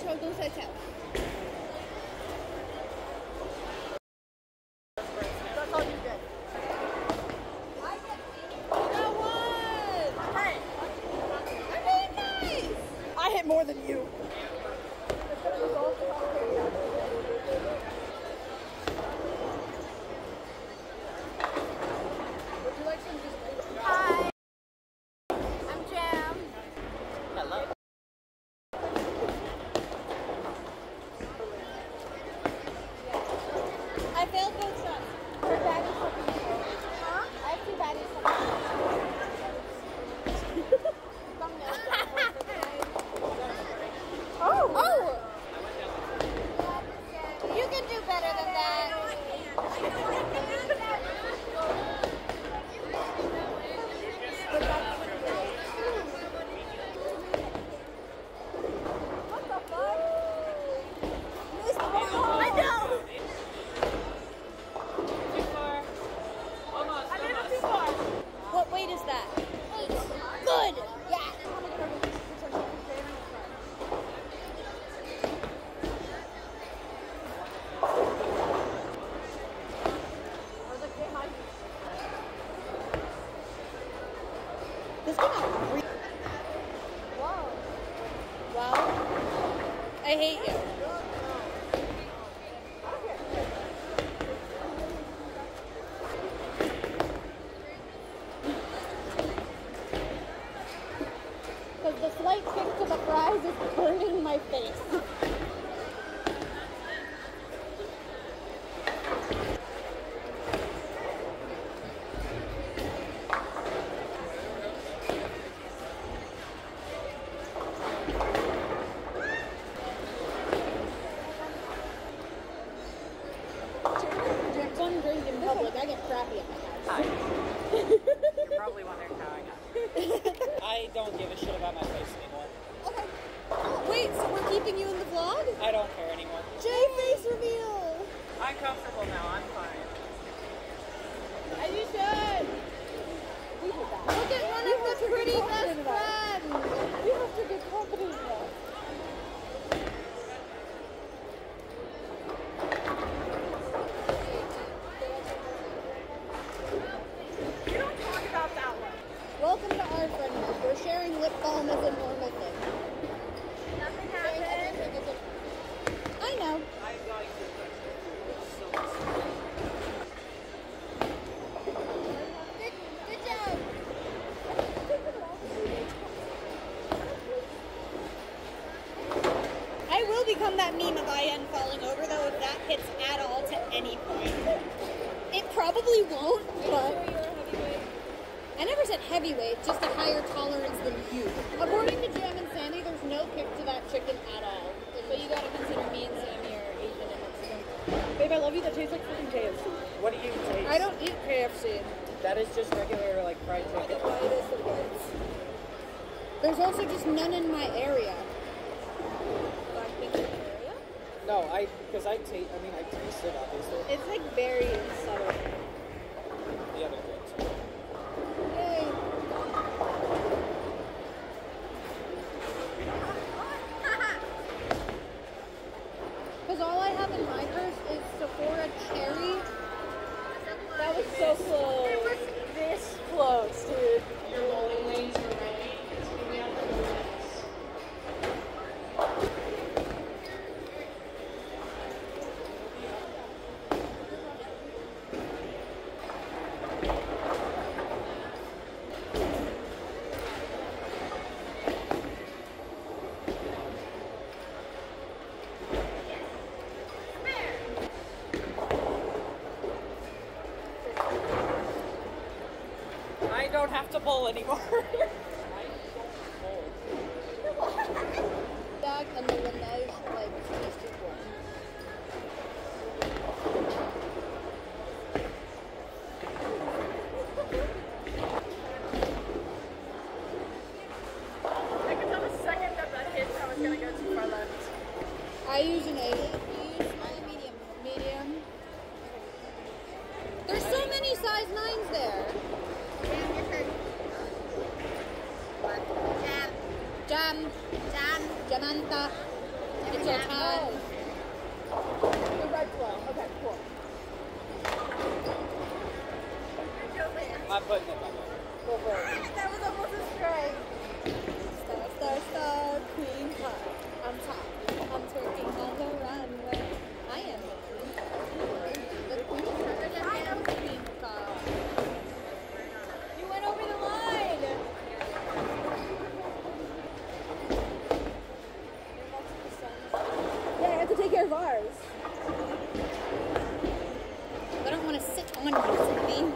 show don't say tell. That's all you get. That one! Hey! I'm being nice! I hit more than you. Would you like some just Hi! I'm Jam. Hello. I failed both shots. Her baddie's something. Huh? I have two baddies. Oh! You can do better than that. What the fuck? Missed the ball. I know! I made it too far. What weight is that? 8. Good! Yeah! This came out really... Wow. I hate you. Because the slight kick to the fries is burning my face. Don't drink in public. I get crappy at my house. Hi. You're probably wondering how I got here. I don't give a shit about my face anymore. Okay. Wait, so we're keeping you in the vlog? I don't care anymore. Jay face reveal! I'm comfortable now. I'm fine. As you should! Look at one of the pretty best friends! You have to get confident now. You don't talk about that one. Welcome to our friendship. We're sharing lip balm as a normal thing. Nothing happened. I know. I'm going to so Good job! I will become that meme of IN falling over though if that hits at all to any point. It probably won't, but I never said heavyweight, just a higher tolerance than you. According to Jam and Sammy, there's no kick to that chicken at all. But you gotta consider me and Sammy are Asian and Mexican. Babe, I love you. That tastes like fucking KFC. what do you taste? I don't eat KFC. That is just regular, like, fried chicken. There's also just none in my area. No, because I taste it, obviously. It's like very subtle. The other things. Yay! Because all I have in my purse is Sephora Cherry. That was so close. It was this close, dude. Your bowling lanes are ready. It's going to be on the list. I don't have to bowl anymore. Dog and the Laneige like tasted one. I could tell the second that hit, I was gonna go too far left. I use an 8. You use small, medium. Medium. There's so many size 9s there. Jam. Jamanta. It's our time. The red flow. Okay, cool. I'm putting it back. Go for it. That was almost a strike. Star, star, star, queen pie. I'm top. I'm twerking on the runway. I am the queen pie. I am the queen pie. You went over the line. Yeah, I have to take care of ours. I don't want to sit on you, Sammy.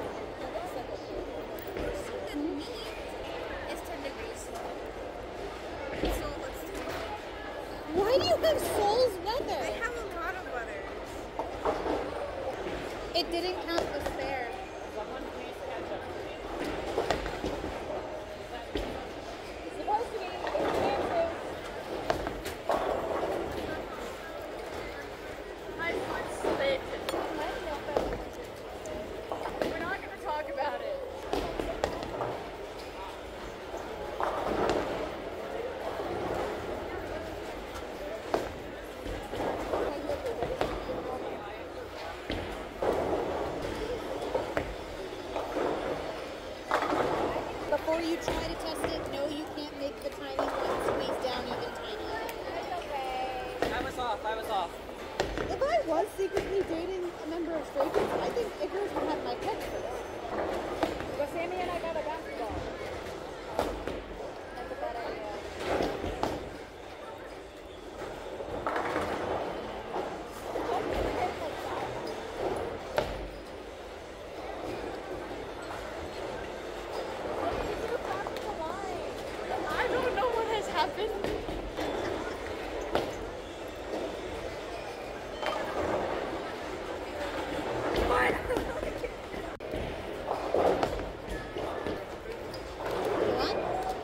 Why do you have Soul's weather? I have a lot of butters. It didn't count the spare. It's supposed to be expensive. My foot split. We're not going to talk about it. Before you try to test it, no, you can't make the tiny one squeeze down even tinier. I was off. I was off. If I was secretly dating a member of Stray Kids, I think Icarus would have my text for this. But Sammy and I got a basketball. That's a bad idea. I don't know what has happened. What?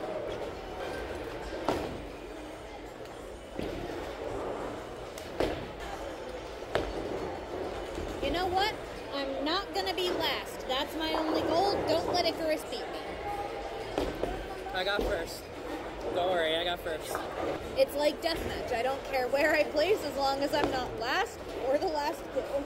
You know what? I'm not gonna be last. That's my only goal. Don't let Icarus beat me. I got first. Don't worry, I got first. It's like deathmatch. I don't care where I place as long as I'm not last or the last kill.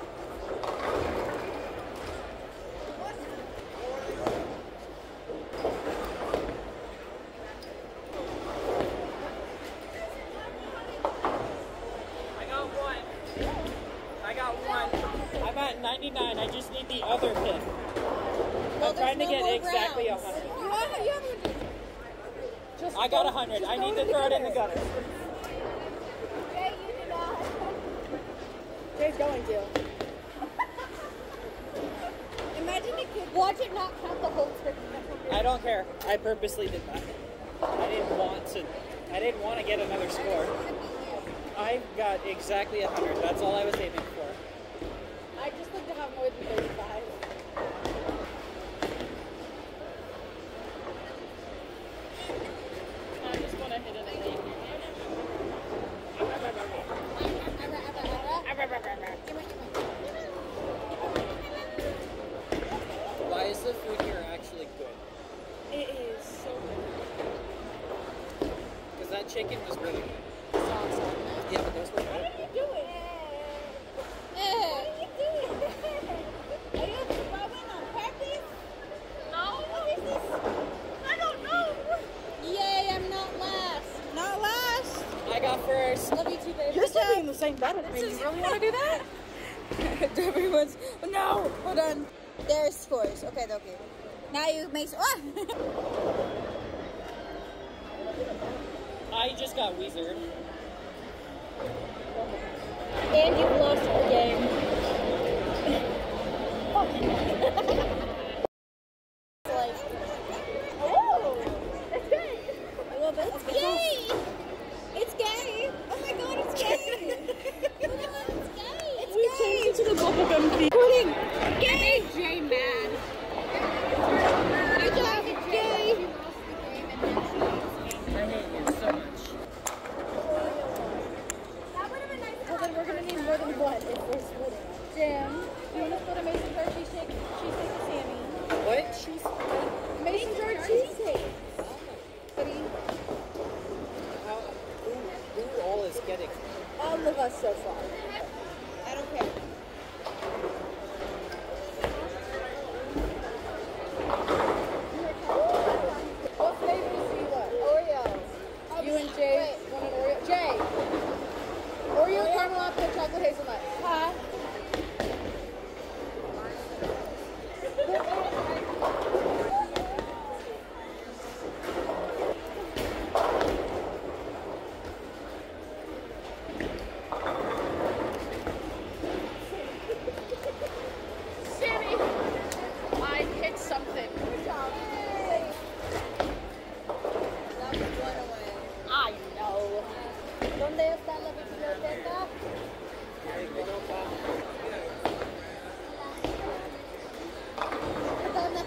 I got one. I got one. I'm at 99. I just need the other pin. I'm trying to no get more exactly rounds. 100. Just I got don't- 100. just I go need to the throw it in the gutter. gutter. Jay, you do not. Jay's going to. Imagine a kid. Watch it not count the whole turkey. I don't care. I purposely did that. I didn't want to get another score. I got exactly 100. That's all I was aiming for. I just like to have more than 35. I just want to hit an 8. Why is the food here actually good? It is so good. Because that chicken was really good. Sauce. Yeah, but those were What good. are you doing? What are you doing? Are you throwing on purpose? No. What is this? I don't know. Yay, I'm not last. Not last. I got first. Love you too, baby. You're still being the same bet as me. You really want to do that? Everyone's no. Hold on. There's scores. Okay, okay. Now you make. I just got Weezer. And you've lost the game. Like, Oh, it's gay. a little bit. It's gay. It's gay. Oh my god, it's gay. Oh my god, it's gay. It's We gay. changed it to the bubblegum theme. Pudding. Gay. Jay mad. Good job. It's gay. I hate you so much. Well, then we're gonna need more than one. None of us so far. I don't care. What flavors do you want? Oreos. You and Jay want an Oreo? Jay! Oreo caramel apple chocolate hazelnut. Huh? Sammy! I hit something. Good job. That was one away. I know. ¿Dónde está la biblioteca? ¿Dónde?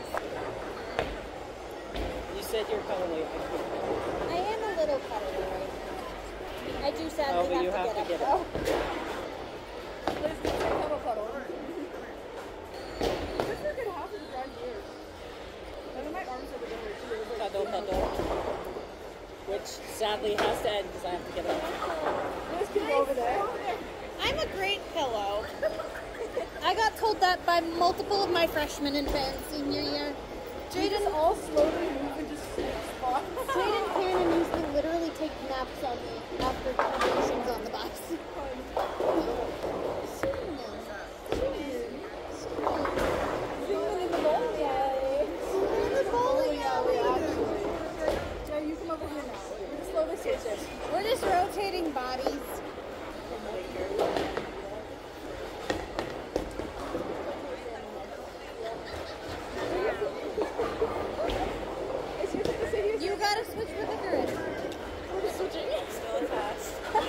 You said you're colorway. I am a little cutaway. I do Oh, sadly but you have have to to get get up up. though. Let's go take a cuddle. This is a good half of the drive here. None of my arms are together too. Cuddle, cuddle. Which sadly has to end because I have to get up. Let's go over there. I'm a great pillow. I got told that by multiple of my freshmen and senior year. They just all slowly move into spots. Jaden, Karen, and Usually literally take naps on me after conversations on the bus. Singing in the bowling alley. In the bowling alley. Yeah, you come over here now. We're just slowly switching. We're just rotating bodies. You gotta switch with the grid. We're just switching. Still attached.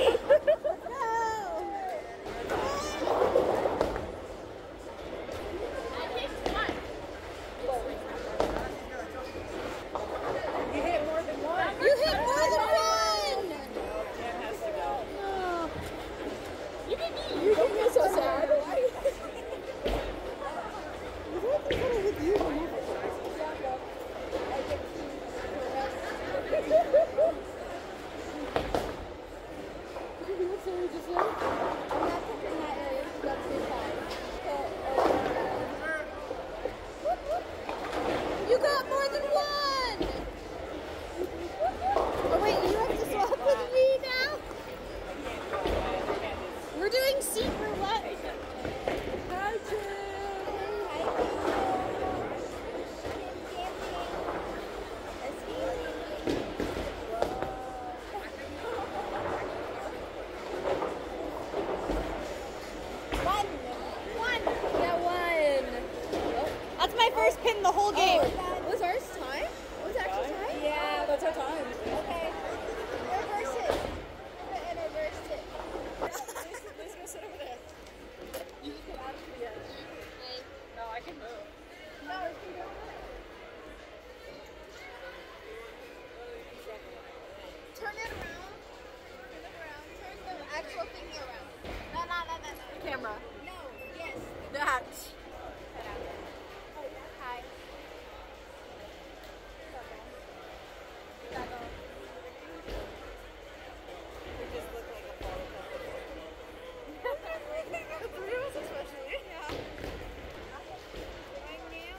You hit more than one. You hit more than one! Jen has to go. Oh. You can be so sad. With you, you got more than one! Oh wait, you have to swap with me now? We're doing seat roulette. Hi, That's my first pin the whole game. Was ours time? Was it actually time? Yeah, that's our time. Okay. Reverse it. And reverse it. Let's go sit over there. You just get out of the No, I can move. No, it's good. Turn it around. Turn it around. Turn the actual thingy around. No. Camera. No, yes. That. Hi. We just look like a photo couple. The three of us especially. Yeah. My nail.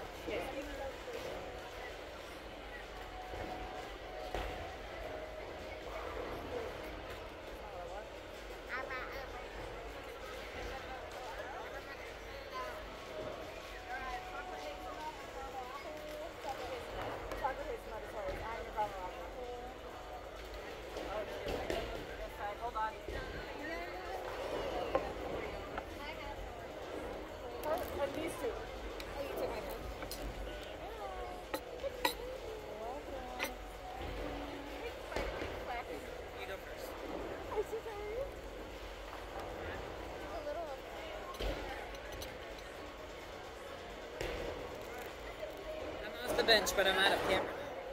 Hold on. And these two. You go first. I'm off the bench, but I'm out of camera.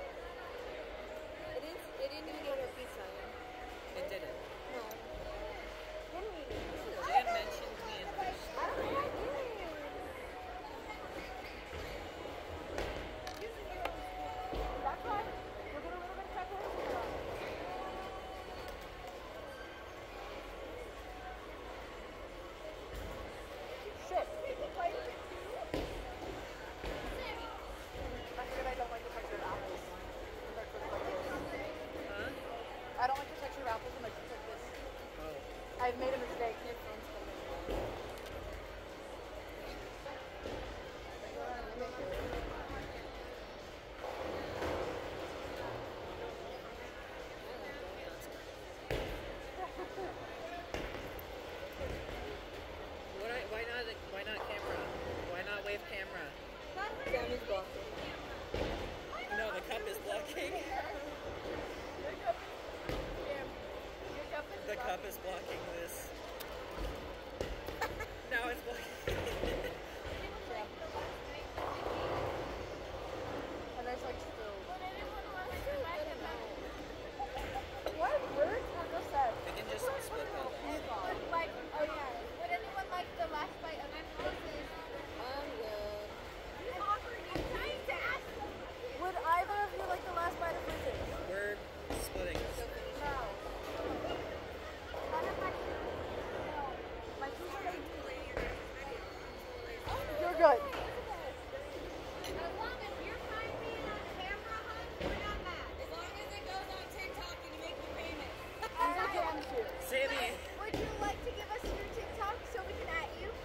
It didn't even order pizza. It did it. No. Jan mentioned me in her. I don't know. That's right. We'll get a little bit of preparation. I don't like to touch your apples when I touch like this. Oh. I've made a mistake. Why not camera? Why not wave camera? Sammy's blocking. No, the cup is blocking. The cup is blocking this. Now it's blocking. And there's like still. What words were just said? We can just split them. Like, oh yeah. Would anyone like the last bite of my roses? I'm good. I'm trying to ask them. Would either of you like the last bite of Bridges? We're splitting. No. My two are You're good. As long as you're fine being on camera, hon, we're not mad. As long as it goes on TikTok and you make me famous. I am too. Sammy! Would you like to give us your TikTok so we can at you?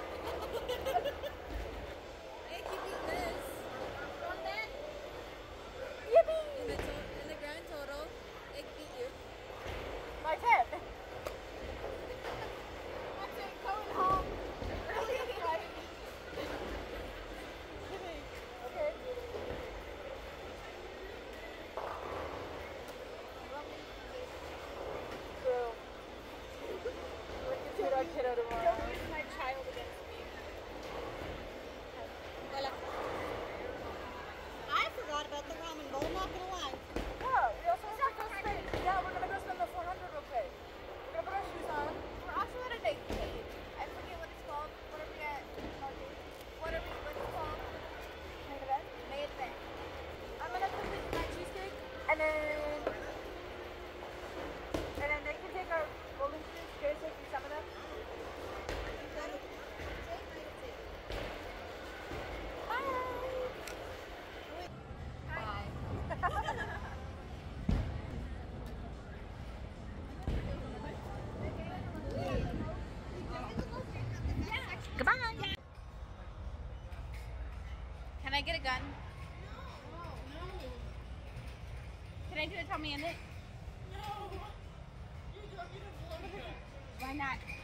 Hey, keep eating this. From then? Yippee! In the grand total, it beat you. My 10. That's it, going home. Early in the night. Okay. True. We can see that kiddo tomorrow. Don't use my child against me. I forgot about the ramen bowl, not gonna lie. Yeah, we also have to go spend. Yeah, we're gonna go spend the 400 real quick. We're gonna put our shoes on. We're also at a date page. I forget what it's called. What are we at? What it's called? Make it in. May event. I'm gonna complete my cheesecake, and then they can take our golden shoes. Can take some of them? Goodbye. Can I get a gun? Can I do a Tommy and it? No! You don't need a blow gun. Why not?